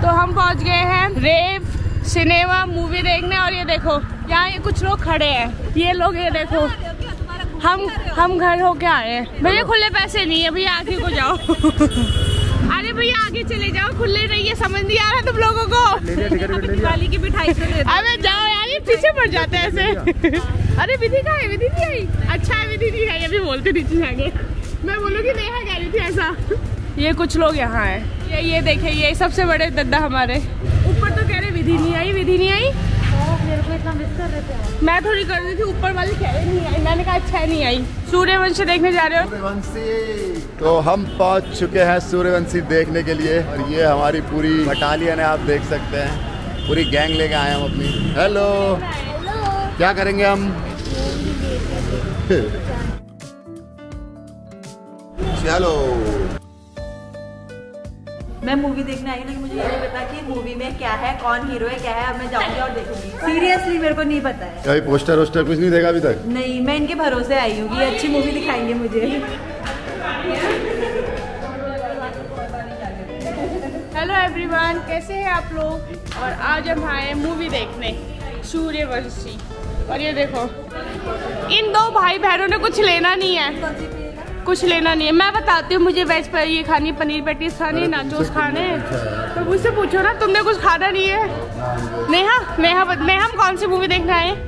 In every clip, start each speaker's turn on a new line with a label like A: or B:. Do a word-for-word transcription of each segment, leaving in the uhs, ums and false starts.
A: तो हम पहुंच गए हैं रेव सिनेमा मूवी देखने और ये देखो यहाँ ये कुछ लोग खड़े हैं। ये लोग ये देखो हम हम घर होके आए हैं। भैया खुले पैसे नहीं है भैया, आगे को जाओ। अरे भैया आगे चले जाओ, खुले नहीं है, समझ नहीं आ रहा तुम लोगों को।
B: दिवाली की मिठाई से ले
A: अबे जाओ यार, ये पीछे पड़ जाते हैं ऐसे। अरे विधि कहाँ है? विधि नहीं आई। अच्छा है विधि नहीं आई, अभी बोलते नीचे आगे। मैं बोलूँगी नेहा कह रही थी ऐसा। ये कुछ लोग यहाँ हैं। ये ये देखे ये सबसे बड़े दद्दा हमारे ऊपर तो कह रहे विधि नहीं आई, विधि नहीं आई।
B: मेरे को इतना मिस कर रहे थे।
A: मैं थोड़ी कर रही थी, ऊपर वाले कह रहे नहीं आई। मैंने कहा अच्छा नहीं आई। सूर्यवंशी देखने जा रहे हो?
C: सूर्यवंशी तो हम पहुंच चुके हैं सूर्यवंशी देखने के लिए और ये हमारी पूरी बटालियन है, आप देख सकते हैं। पूरी गैंग लेके आए हम अपनी। हेलो, क्या करेंगे हम? चलो।
B: मैं मूवी देखने आई लेकिन मुझे ये नहीं पता कि मूवी में क्या है, कौन हीरो है, क्या है। अब मैं जाऊंगी और देखूंगी। सीरियसली मेरे को नहीं पता है।
C: कभी पोस्टर वोस्टर कुछ नहीं देखा अभी तक?
B: नहीं, मैं इनके भरोसे आई हूँ कि अच्छी मूवी दिखाएंगे मुझे।
A: हेलो एवरीवन, कैसे हैं आप लोग? और आज हम आए मूवी देखने सूर्यवंशी। और ये देखो इन दो भाई बहनों ने कुछ लेना नहीं है, कुछ लेना नहीं है। मैं बताती हूँ, मुझे वेज पर ये खानी, पनीर पैटीज खानी, नाचोस खाने। तो मुझसे पूछो ना, तुमने कुछ खाना नहीं है? नेहा नेहा नेहा हम कौन सी मूवी देखने आए?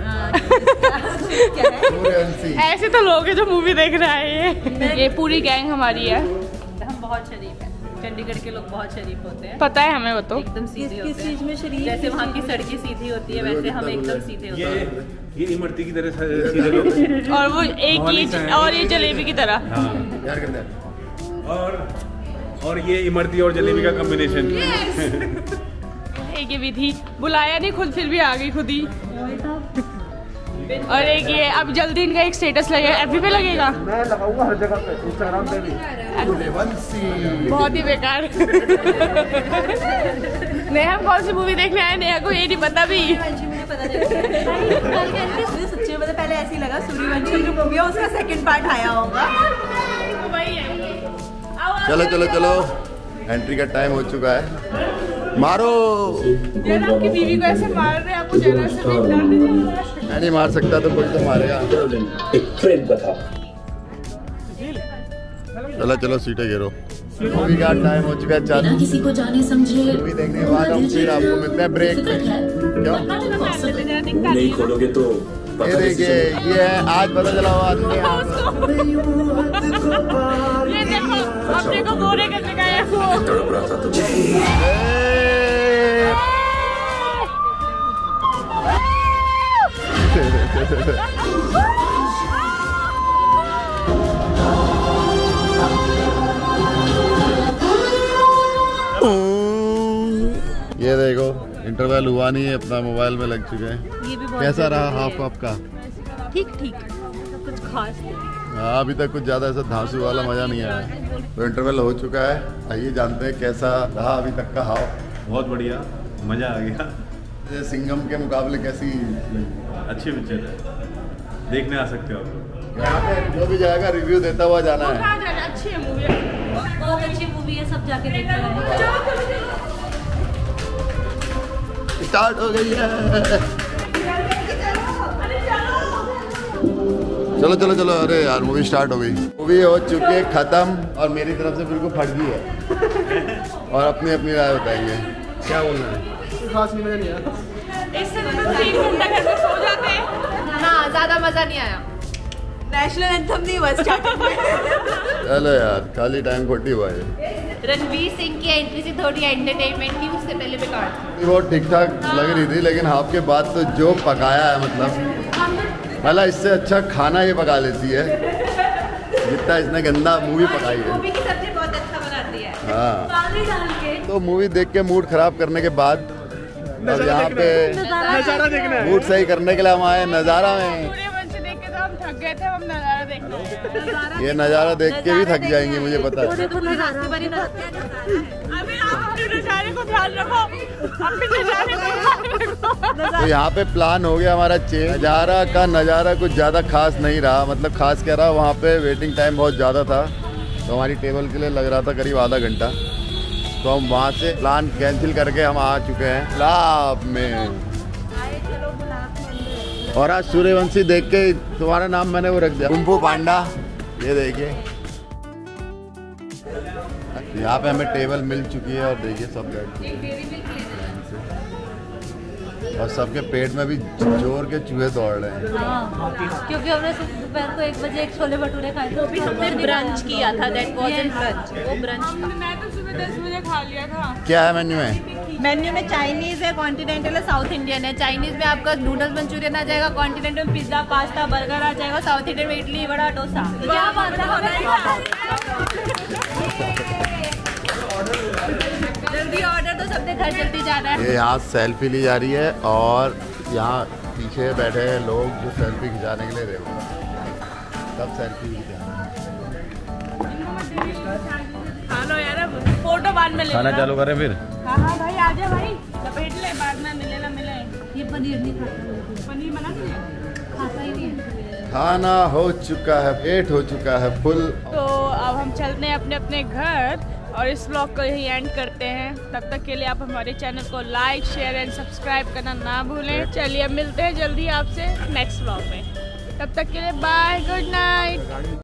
A: ऐसे तो लोग हैं जो मूवी देखने आए हैं। ये पूरी गैंग हमारी है।
B: हम बहुत शरीफ हैं। चंडीगढ़ के लोग बहुत शरीफ होते हैं।
A: पता है हमें, वो तो
B: एकदम सीधे होते हैं। किस चीज में शरीफ? जैसे वहाँ की सड़कें सीधी होती है वैसे हम एकदम सीधे होते हैं।
D: ये इमरती की तरह सीधे लोग।
A: और वो एक ये और ये जलेबी की तरह।
D: और और ये इमरती और जलेबी का कॉम्बिनेशन।
A: एक ये विधि बुलाया नहीं, खुद फिर भी आ गई खुद ही। और एक ये अब जल्दी इनका एक स्टेटस लगेगा, एफबी पे लगेगा।
C: मैं लगाऊंगा हर जगह पे, इंस्टाग्राम पे भी।
A: बहुत ही बेकार। नेहा कौन सी मूवी देखने आए? नेहा को ये नहीं पता भी।
B: मुझे पता चला। सच्ची में पहले ऐसे ही लगा सूर्यवंशी जो मूवी है उसका सेकंड पार्ट आया होगा।
C: चलो चलो चलो, एंट्री का टाइम हो चुका है। मारो।
A: आपकी बीवी को ऐसे मार रहे हैं, आपको जरा से भी डर नहीं?
C: मैं नहीं मार सकता तो कोई तो मारेगा।
E: एक फ्रेंड बता।
C: चलो चलो सीटें घेरो। मूवी का टाइम हो चुका है। चार
F: किसी को जाने समझे
C: मूवी देखने के बाद हम फिर आपको मिलते हैं ब्रेक में। क्यों
E: नहीं खोलोगे तो
C: ये देखिए, ये है आज पता चला हुआ आदमी।
A: ये देखो अपने को गोरे करने का है वो।
E: तड़प रहा था तुझे।
C: ये देखो इंटरवल हुआ नहीं है, अपना मोबाइल में लग चुके हैं। कैसा रहा हाफ हाफ का?
B: ठीक ठीक, कुछ खास नहीं।
C: हाँ, अभी तक कुछ ज्यादा ऐसा धांसू वाला मजा नहीं आया। तो इंटरवल हो चुका है, आइए जानते हैं कैसा रहा अभी तक का हाफ।
D: बहुत बढ़िया, मजा आ गया।
C: ये सिंघम के मुकाबले कैसी?
D: अच्छी पिक्चर है, देखने आ सकते हो आप।
C: यहाँ पे जो भी जाएगा रिव्यू देता हुआ जाना है।
A: कहाँ जाना? अच्छी है मूवी,
B: बहुत अच्छी मूवी है, सब जाके देखना है।
C: स्टार्ट हो गई है। चलो चलो चलो, अरे यार मूवी स्टार्ट हो गई। मूवी हो चुकी है खत्म और मेरी तरफ से बिल्कुल फट गई है। और अपनी अपनी राय बताएंगे। क्या बोलना है? खास नहीं, मजा नहीं आया।
A: इससे तो तीन घंटा घर में सो जाते हैं ना, ज्यादा मजा नहीं आया।
B: नेशनल एंथम नहीं हुआ स्टार्टिंग में।
C: चलो यार, खाली टाइम खोटी हुआ है।
A: रणवीर सिंह की एंट्री से थोड़ी एंटरटेनमेंट थी, उससे पहले बेकार थी।
C: वो ठीक ठाक लग रही थी, लेकिन हाफ के बाद तो जो पकाया है, मतलब भला इससे अच्छा खाना ये पका लेती है जितना इसने गंदा मूवी पकाई है।
B: मूवी की सब्जी बहुत अच्छा बनाती है।
C: हाँ,
B: पानी डाल के।
C: तो मूवी देख के मूड खराब करने के बाद अब यहाँ पे
D: नजारा देखना है।
C: मूड सही करने के लिए हम आए नज़ारा में।
A: सूर्यवंशी देख के तो हम थक गए थे, हम नजारा देखना।
C: ये नज़ारा देख के भी थक जाएंगे, मुझे पता है।
A: अभी आप अपने नजारे को ध्यान रखो, अपने नजारे को ध्यान रखो।
C: तो यहाँ पे प्लान हो गया हमारा चेंज। नज़ारा का नज़ारा कुछ ज़्यादा खास नहीं रहा, मतलब खास कह रहा, वहाँ पे वेटिंग टाइम बहुत ज़्यादा था, तो हमारी टेबल के लिए लग रहा था करीब आधा घंटा। तो हम वहाँ से प्लान कैंसिल करके हम आ चुके हैं गुलाब में। और आज सूर्यवंशी देख के तुम्हारा नाम मैंने वो रख दिया, कुंफू पांडा। ये देखिए यहाँ पे हमें टेबल मिल चुकी है और देखिए सब बैठ चुके हैं और सबके पेट में भी जोर के चूहे दौड़ रहे हैं।
B: हाँ, क्योंकि हमने दोपहर को एक बजे एक छोले भटूरे खाए थे, वो भी हमने ब्रंच किया था। दैट वाज़न्ट ब्रंच, वो ब्रंच।
A: मैं तो सुबह दस बजे खा लिया था।
C: क्या है मेन्यू में?
B: मेन्यू में चाइनीज है, कॉन्टिनेंटल है, साउथ इंडियन है। चाइनीज में आपका नूडल्स मंचूरियन आ जाएगा, कॉन्टिनेंटल में पिज्जा, पास्ता, बर्गर आ जाएगा, साउथ इंडियन में इडली, वड़ा, डोसा। तो क्या बात जल्दी ऑर्डर तो सबने घर जल्दी जाना है।
C: ये यहाँ सेल्फी ली जा रही है और यहाँ पीछे बैठे हैं लोग जो सेल्फी खिंचाने के लिए रेडी हैं। सब सेल्फी खिंचा
A: खा लो यार, अब फोटो बाद में ले
D: खाना चालू करें फिर।
A: हाँ हाँ भाई आजा भाई, लपेट ले, बाद में मिले ना मिले।
B: ये पनीर नहीं खाता,
A: पनीर बना के
B: खाता ही नहीं है।
C: खाना हो चुका है, पेट हो चुका है फुल।
A: तो अब हम चलते हैं अपने अपने घर और इस ब्लॉग को यही एंड करते हैं। तब तक के लिए आप हमारे चैनल को लाइक शेयर एंड सब्सक्राइब करना ना भूलें। चलिए मिलते हैं जल्दी आपसे नेक्स्ट ब्लॉग में। तब तक के लिए बाय, गुड नाइट।